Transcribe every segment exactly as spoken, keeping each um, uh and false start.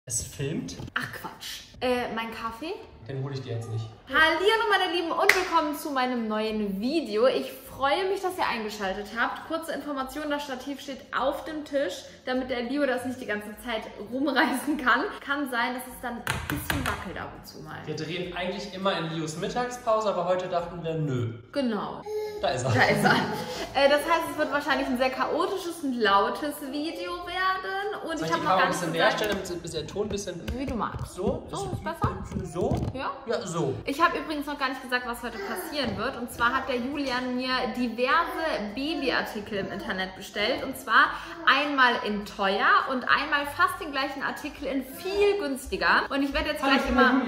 Es filmt? Ach Quatsch. Äh, mein Kaffee? Den hole ich dir jetzt nicht. Hallihallo meine Lieben und willkommen zu meinem neuen Video. Ich freue mich, dass ihr eingeschaltet habt. Kurze Information, das Stativ steht auf dem Tisch, damit der Leo das nicht die ganze Zeit rumreißen kann. Kann sein, dass es dann ein bisschen wackelt ab und zu mal. Wir drehen eigentlich immer in Leos Mittagspause, aber heute dachten wir, nö. Genau. Da ist er. Da ist er. äh, das heißt, es wird wahrscheinlich ein sehr chaotisches und lautes Video werden. Und Soll ich ich habe die noch Kamera gar ein nicht bisschen näher gesagt, stellen, damit bis der Ton ein bisschen... wie du magst. So? So, ist besser? So? Ja? Ja, so. Ich habe übrigens noch gar nicht gesagt, was heute passieren wird. Und zwar hat der Julian mir diverse Babyartikel im Internet bestellt. Und zwar einmal in teuer und einmal fast den gleichen Artikel in viel günstiger. Und ich werde jetzt gleich immer...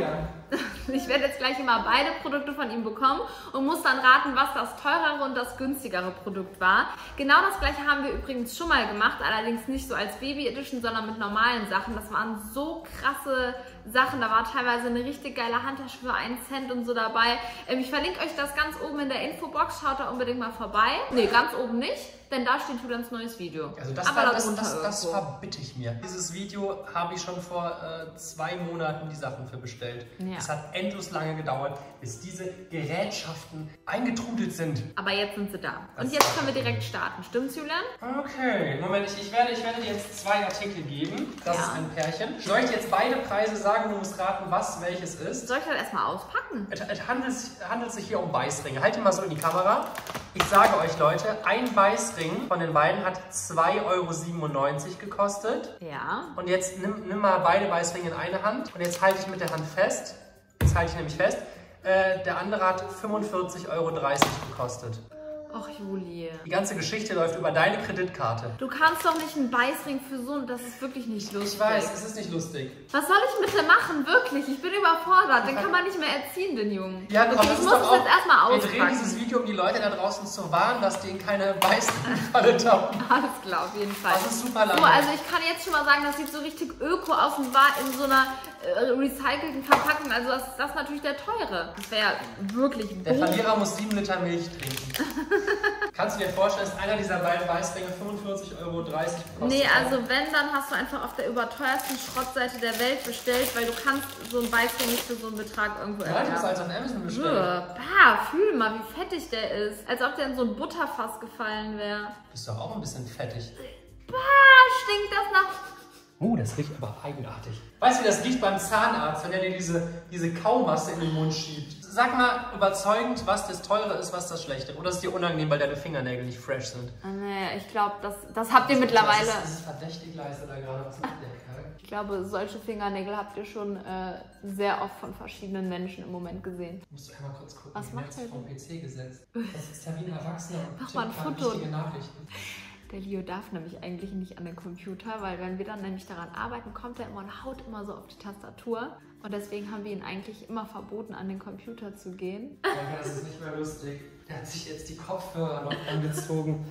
Ich werde jetzt gleich immer beide Produkte von ihm bekommen und muss dann raten, was das teurere und das günstigere Produkt war. Genau das gleiche haben wir übrigens schon mal gemacht, allerdings nicht so als Baby Edition, sondern mit normalen Sachen. Das waren so krasse Sachen, da war teilweise eine richtig geile Handtasche für einen Cent und so dabei. Ich verlinke euch das ganz oben in der Infobox, schaut da unbedingt mal vorbei. Ne, ganz oben nicht, denn da steht Julians neues Video. Also das, Aber war, das, das, das verbitte ich mir. Dieses Video habe ich schon vor äh, zwei Monaten die Sachen für bestellt. Ja. Es hat endlos lange gedauert, bis diese Gerätschaften eingetrudelt sind. Aber jetzt sind sie da. Das Und jetzt können wir direkt starten. Stimmt's, Julian? Okay, Moment, ich, ich, werde, ich werde dir jetzt zwei Artikel geben. Das Ja. ist ein Pärchen. Soll ich dir jetzt beide Preise sagen? Du musst raten, was welches ist. Soll ich das erstmal auspacken? Es, es handelt, handelt sich hier um Beißringe. Halt ihn mal so in die Kamera. Ich sage euch, Leute, ein Beißring von den beiden hat zwei Euro siebenundneunzig gekostet. Ja. Und jetzt nimm, nimm mal beide Beißringe in eine Hand. Und jetzt halte ich mit der Hand fest. Jetzt halte ich nämlich fest. Äh, der andere hat fünfundvierzig Euro dreißig gekostet. Ach, Juli. Die ganze Geschichte läuft über deine Kreditkarte. Du kannst doch nicht einen Beißring für so, das ist wirklich nicht lustig. Ich weiß, es ist nicht lustig. Was soll ich mit dem machen? Wirklich, ich bin überfordert. Den kann man nicht mehr erziehen, den Jungen. Ja, komm, okay, das ich ist muss doch es auch, jetzt erstmal wir drehen auspacken. dieses Video, um die Leute da draußen zu warnen, dass die in keine Beißringfalle tappen. Alles klar, auf jeden Fall. Das ist super lang. So, also ich kann jetzt schon mal sagen, das sieht so richtig öko aus und war in so einer äh, recycelten Verpackung. Also das, das ist natürlich der teure. Das wäre ja wirklich Der doof. Verlierer muss sieben Liter Milch trinken. Kannst du dir vorstellen, dass einer dieser beiden Beißringe fünfundvierzig Euro dreißig kostet? Nee, also wenn, dann hast du einfach auf der überteuersten Schrottseite der Welt bestellt, weil du kannst so einen Beißring nicht für so einen Betrag irgendwo Ja, du erwerben. musst also auf Amazon bestellen. Bah, fühl mal, wie fettig der ist. Als ob der in so ein Butterfass gefallen wäre. Bist doch auch ein bisschen fettig. Bah, stinkt das nach... Uh, das riecht aber eigenartig. Weißt du, wie das riecht beim Zahnarzt, wenn er dir diese, diese Kaumasse in den Mund schiebt? Sag mal überzeugend, was das Teure ist, was das Schlechte. Oder ist es dir unangenehm, weil deine Fingernägel nicht fresh sind? Nee, ich glaube, das, das habt ihr mittlerweile... Das ist, das ist verdächtig leise da gerade. Was macht der Kerl? Ich glaube, solche Fingernägel habt ihr schon äh, sehr oft von verschiedenen Menschen im Moment gesehen. Musst du einmal kurz gucken. Was wie macht Netz der vom P C gesetzt. Das ist ja wie ein Erwachsener und Mach mal ein tippt gerade Foto. wichtige Nachrichten. Der Leo darf nämlich eigentlich nicht an den Computer, weil wenn wir dann nämlich daran arbeiten, kommt er immer und haut immer so auf die Tastatur. Und deswegen haben wir ihn eigentlich immer verboten, an den Computer zu gehen. Ja, das ist nicht mehr lustig. Der hat sich jetzt die Kopfhörer noch angezogen.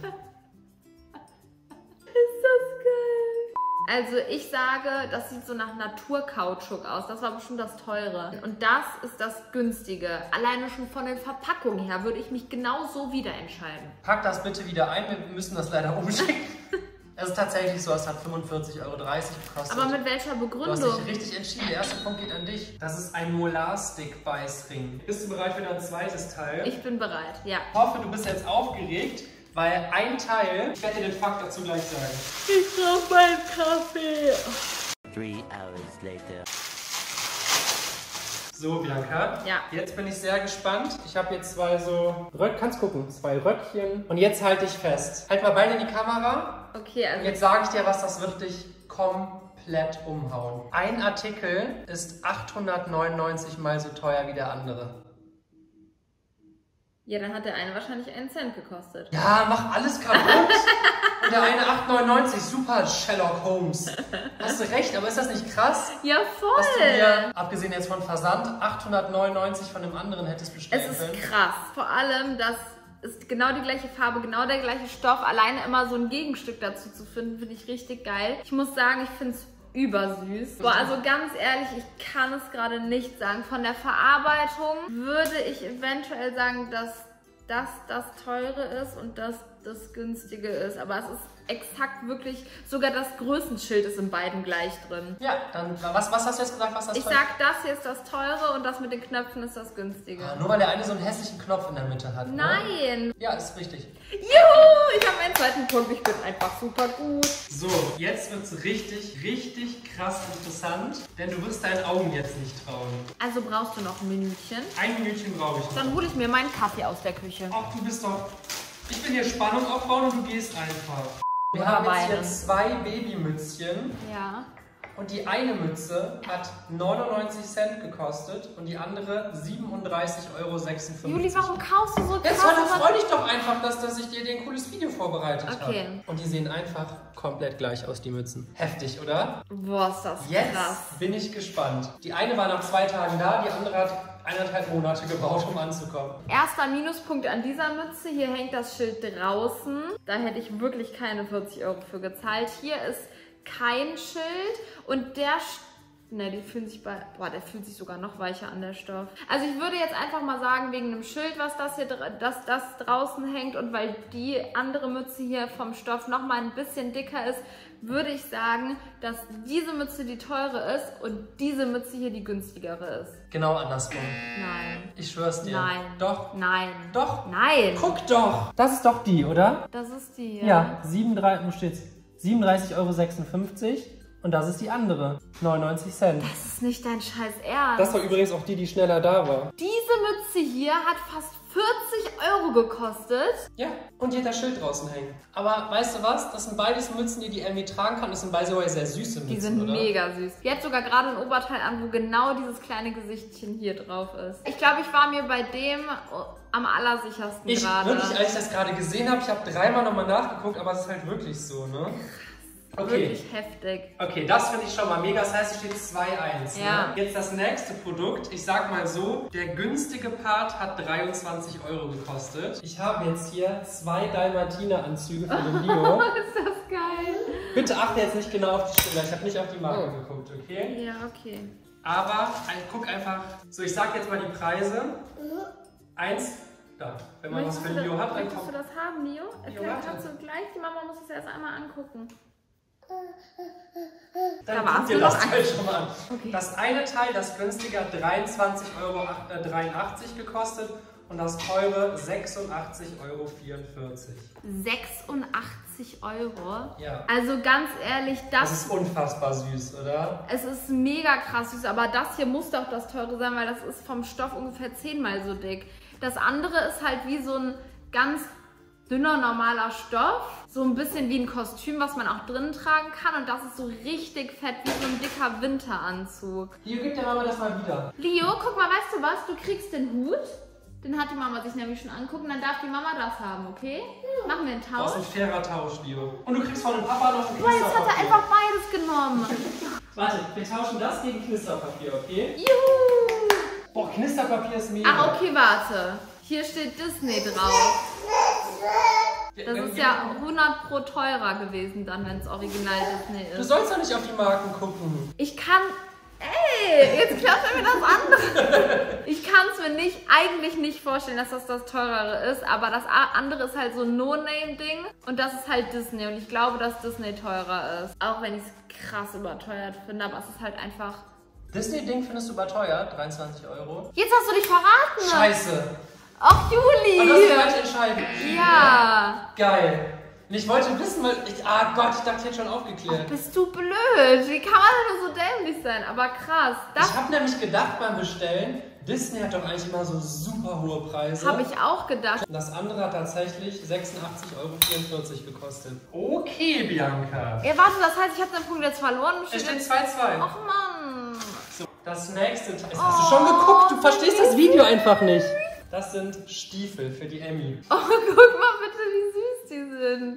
Ist das geil. Also ich sage, das sieht so nach Naturkautschuk aus. Das war bestimmt das Teure. Und das ist das Günstige. Alleine schon von den Verpackungen her würde ich mich genau so wieder entscheiden. Pack das bitte wieder ein, wir müssen das leider umschicken. Es ist tatsächlich so, es hat fünfundvierzig Euro dreißig gekostet. Aber mit welcher Du Begründung? hast dich richtig entschieden. Der erste Punkt geht an dich. Das ist ein Molar-Stick-Beißring. Bist du bereit für dein zweites Teil? Ich bin bereit, ja. Ich hoffe, du bist jetzt aufgeregt, weil ein Teil, ich werde dir den Fakt dazu gleich sagen. Ich brauche meinen Kaffee. Three hours later. So, Bianca. Ja. Jetzt bin ich sehr gespannt. Ich habe jetzt zwei so Röck, kannst gucken, zwei Röckchen. Und jetzt halte ich fest. Halt mal beide in die Kamera. Okay, Und also jetzt sage ich dir, was das wird dich komplett umhauen. Ein Artikel ist achthundertneunundneunzig mal so teuer wie der andere. ja, dann hat der eine wahrscheinlich einen Cent gekostet. Ja, mach alles kaputt. Und der eine acht neunundneunzig, super Sherlock Holmes. Hast du recht, aber ist das nicht krass? Ja, voll. Dass du dir, abgesehen jetzt von Versand, achthundertneunundneunzig von dem anderen hättest bestellen Es können? ist krass. Vor allem, dass ist genau die gleiche Farbe, genau der gleiche Stoff. Alleine immer so ein Gegenstück dazu zu finden, finde ich richtig geil. Ich muss sagen, ich finde es übersüß. Boah, also ganz ehrlich, ich kann es gerade nicht sagen. Von der Verarbeitung würde ich eventuell sagen, dass das das Teure ist und das das Günstige ist. Aber es ist exakt wirklich, sogar das Größenschild ist in beiden gleich drin. Ja, dann, was, was hast du jetzt gesagt, was das Ich teure? sag, das hier ist das teure und das mit den Knöpfen ist das günstige. Ah, nur weil der eine so einen hässlichen Knopf in der Mitte hat. Nein! Ne? Ja, ist richtig. Juhu! Ich habe meinen zweiten Punkt. Ich bin einfach super gut. So, jetzt wird es richtig, richtig krass interessant, denn du wirst deinen Augen jetzt nicht trauen. Also brauchst du noch ein Minütchen. Ein Minütchen brauche ich noch. Dann hole ich mir meinen Kaffee aus der Küche. Ach, du bist doch... Ich will hier Spannung aufbauen und du gehst einfach. Wir Oder haben jetzt hier weinen. zwei Babymützchen. Ja. Und die eine Mütze hat neunundneunzig Cent gekostet und die andere siebenunddreißig Euro sechsundfünfzig. Juli, warum kaufst du so krass? Jetzt warte, freu dich doch einfach, dass, dass ich dir ein cooles Video vorbereitet Okay. habe. Und die sehen einfach komplett gleich aus, die Mützen. Heftig, oder? Boah, ist das Jetzt krass. bin ich gespannt. Die eine war nach zwei Tagen da, die andere hat eineinhalb Monate gebraucht, um anzukommen. Erster Minuspunkt an dieser Mütze. Hier hängt das Schild draußen. Da hätte ich wirklich keine vierzig Euro für gezahlt. Hier ist kein Schild und der... Ne, die fühlen sich bei... Boah, der fühlt sich sogar noch weicher an, der Stoff. Also ich würde jetzt einfach mal sagen, wegen dem Schild, was das hier dass das draußen hängt und weil die andere Mütze hier vom Stoff noch mal ein bisschen dicker ist, würde ich sagen, dass diese Mütze die teure ist und diese Mütze hier die günstigere ist. Genau andersrum. Nein. Ich schwör's dir. Nein. Doch. Nein. Doch. Nein. Guck doch. Das ist doch die, oder? Das ist die, ja. Ja, siebenunddreißig Euro sechsundfünfzig und das ist die andere, neunundneunzig Cent. Das ist nicht dein scheiß Ernst. Das war übrigens auch die, die schneller da war. Diese Mütze hier hat fast vierzig Euro gekostet. Ja, und hier hat das Schild draußen hängen. Aber weißt du was? Das sind beides Mützen, die die Emmy tragen kann. Das sind by the way sehr süße Mützen, Die sind oder? mega süß. Die hat sogar gerade ein Oberteil an, wo genau dieses kleine Gesichtchen hier drauf ist. Ich glaube, ich war mir bei dem am allersichersten Ich gerade. wirklich, als ich das gerade gesehen habe, ich habe dreimal nochmal nachgeguckt, aber es ist halt wirklich so, ne? Okay. Wirklich heftig. Okay, das finde ich schon mal mega. Das heißt, es steht zwei eins. Ja. Ne? Jetzt das nächste Produkt. Ich sag mal so, der günstige Part hat dreiundzwanzig Euro gekostet. Ich habe jetzt hier zwei Dalmatiner-Anzüge von dem Leo. Ist das geil. Bitte achte jetzt nicht genau auf die Stimme. Ich habe nicht auf die Marke geguckt, okay? Ja, okay. Aber ein, guck einfach. So, ich sag jetzt mal die Preise. Eins, da. Wenn man was für Möchtest du Leo das- hat, dann Möchtest du kommt. das haben, Leo? Leo, Vielleicht warte. kannst du gleich, die Mama muss es erst einmal angucken. Dann Da war's guck dir nur das noch Teil schon mal an. Okay. Das eine Teil, das günstige, hat dreiundzwanzig Euro dreiundachtzig gekostet und das teure sechsundachtzig Euro vierundvierzig. sechsundachtzig Euro? Ja. Also ganz ehrlich, das, Das ist unfassbar süß, oder? es ist mega krass süß, aber das hier muss doch das teure sein, weil das ist vom Stoff ungefähr zehnmal so dick. Das andere ist halt wie so ein ganz dünner, normaler Stoff. So ein bisschen wie ein Kostüm, was man auch drinnen tragen kann. Und das ist so richtig fett, wie so ein dicker Winteranzug. Leo, gib der Mama das mal wieder. Leo, guck mal, weißt du was? Du kriegst den Hut. Den hat die Mama sich nämlich schon angucken. Dann darf die Mama das haben, okay? Machen wir einen Das Tausch. ist ein fairer Tausch, Leo. Und du kriegst von dem Papa noch ein Boah, jetzt hat er Knisterpapier. einfach beides genommen. Warte, wir tauschen das gegen Knisterpapier, okay? Juhu! Boah, Knisterpapier ist mega. Ach, okay, warte. Hier steht Disney drauf. Das ist ja hundert Pro teurer gewesen dann, wenn es original Disney Du ist. sollst doch nicht auf die Marken gucken. Ich kann... Ey, jetzt klappt er mir das andere. Ich kann es mir nicht, eigentlich nicht vorstellen, dass das das teurere ist, aber das andere ist halt so ein No-Name-Ding und das ist halt Disney und ich glaube, dass Disney teurer ist. Auch wenn ich es krass überteuert finde, aber es ist halt einfach... Disney-Ding findest du überteuert, dreiundzwanzig Euro. Jetzt hast du dich verraten! Scheiße. Ach, Juli! Und das ist gleich entscheidend. Ja! Geil. Und ich wollte wissen, weil ich, ah Gott, ich dachte, ich hätte schon aufgeklärt. Bist du blöd? Wie kann man denn so dämlich sein? Aber krass. Das Ich habe nämlich gedacht beim Bestellen, Disney hat doch eigentlich immer so super hohe Preise. habe ich auch gedacht. Und das andere hat tatsächlich sechsundachtzig Euro vierundvierzig gekostet. Okay, Bianca. Ja, warte, das heißt, ich habe den Punkt jetzt verloren. Es steht zwei zwei. Ach Mann. So, das nächste Teil. Hast du schon geguckt? Du verstehst das Video einfach nicht. Das sind Stiefel für die Emmy. Oh, guck mal bitte, wie süß die sind.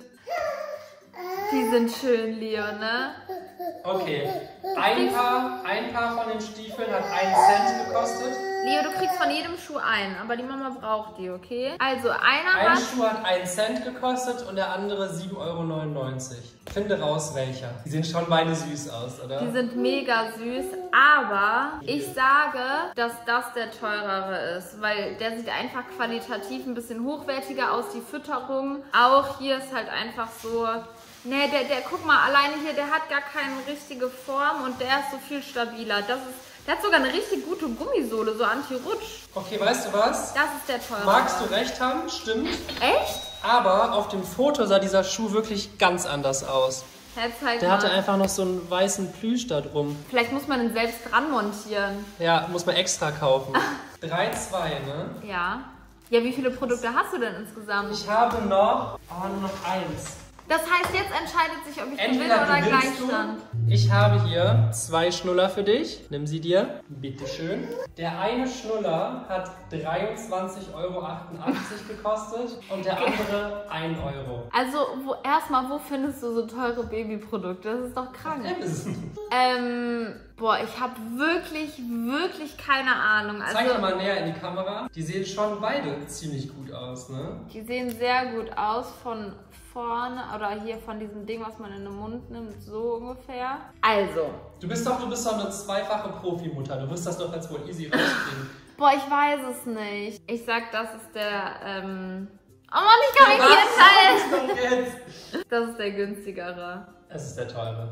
Die sind schön, Leo, ne? Okay, ein Paar, ein Paar von den Stiefeln hat einen Cent gekostet. Leo, du kriegst von jedem Schuh einen, aber die Mama braucht die, okay? Also, einer Ein hat... Schuh hat einen Cent gekostet und der andere sieben Euro neunundneunzig. Finde raus, welcher. Die sehen schon beide süß aus, oder? Die sind mega süß, aber ich sage, dass das der teurere ist, weil der sieht einfach qualitativ ein bisschen hochwertiger aus, die Fütterung. Auch hier ist halt einfach so, Nee, der, der, guck mal, alleine hier, der hat gar keine richtige Form und der ist so viel stabiler. Das ist, der hat sogar eine richtig gute Gummisohle, so Anti-Rutsch. Okay, weißt du was? Das ist der teure. Magst du recht haben, stimmt. Echt? Aber auf dem Foto sah dieser Schuh wirklich ganz anders aus. Herr, zeig Der mal. hatte einfach noch so einen weißen Plüsch da drum. Vielleicht muss man ihn selbst dran montieren. Ja, muss man extra kaufen. drei zwei, ne? Ja. Ja, wie viele Produkte hast du denn insgesamt? Ich habe noch, oh, nur noch eins. Das heißt, jetzt entscheidet sich, ob ich gewinne Entweder oder gewinnst Gleichstand. du. Ich habe hier zwei Schnuller für dich. Nimm sie dir. Bitteschön. Der eine Schnuller hat dreiundzwanzig Euro achtundachtzig gekostet und der andere ein Euro. Also, wo, erstmal, wo findest du so teure Babyprodukte? Das ist doch krank. Amazon. Ähm, boah, ich habe wirklich, wirklich keine Ahnung. Also, Zeig doch mal näher in die Kamera. Die sehen schon beide ziemlich gut aus, ne? die sehen sehr gut aus von vorne oder hier von diesem Ding, was man in den Mund nimmt, so ungefähr. Also. Du bist doch, du bist doch eine zweifache Profimutter. Du wirst das doch jetzt wohl easy rauskriegen. Boah, ich weiß es nicht. Ich sag, das ist der, ähm... Oh Mann, ich kann mich nicht entscheiden! Was? Doch jetzt. Das ist der günstigere. Es ist der teure.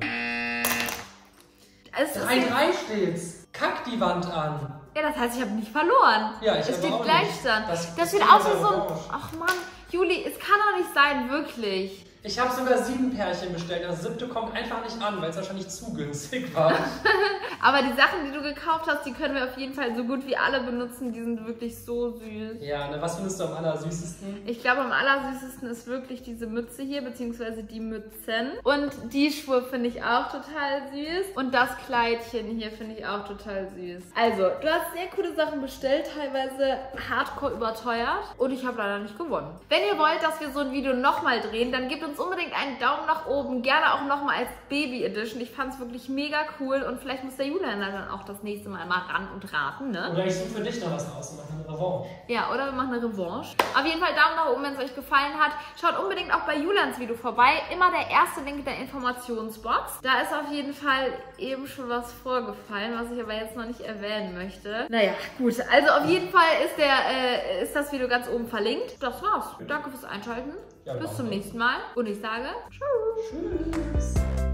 Es ist drei drei steht's. Kack die Wand an. Ja, das heißt, ich habe nicht verloren. Ja, ich Es aber steht auch Gleichstand. nicht. Das- Das, das sieht geht aus aber wie so ein... orange. Ach Mann, Juli, es kann doch nicht sein, wirklich. Ich habe sogar sieben Pärchen bestellt. Das siebte kommt einfach nicht an, weil es wahrscheinlich zu günstig war. Aber die Sachen, die du gekauft hast, die können wir auf jeden Fall so gut wie alle benutzen. Die sind wirklich so süß. Ja, ne, was findest du am allersüßesten? Ich glaube, am allersüßesten ist wirklich diese Mütze hier, beziehungsweise die Mützen. Und die Schuhe finde ich auch total süß. Und das Kleidchen hier finde ich auch total süß. Also, du hast sehr coole Sachen bestellt, teilweise hardcore überteuert. Und ich habe leider nicht gewonnen. Wenn ihr wollt, dass wir so ein Video nochmal drehen, dann gebt uns unbedingt einen Daumen nach oben. Gerne auch nochmal als Baby Edition. Ich fand es wirklich mega cool. Und vielleicht muss der Julian dann auch das nächste Mal mal ran und raten, ne? Oder ich suche für dich noch was aus und mache eine Revanche. Ja, oder wir machen eine Revanche. Auf jeden Fall Daumen nach oben, wenn es euch gefallen hat. Schaut unbedingt auch bei Julians Video vorbei. Immer der erste Link in der Informationsbox. Da ist auf jeden Fall eben schon was vorgefallen, was ich aber jetzt noch nicht erwähnen möchte. Naja, gut. Also auf jeden Fall ist, der, äh, ist das Video ganz oben verlinkt. Das war's. Danke fürs Einschalten. Ja, Bis danke. zum nächsten Mal. Und ich sage Tschüss. Tschüss.